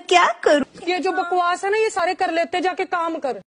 क्या करूं? ये जो बकवास है ना, ये सारे कर लेते, जाके काम कर।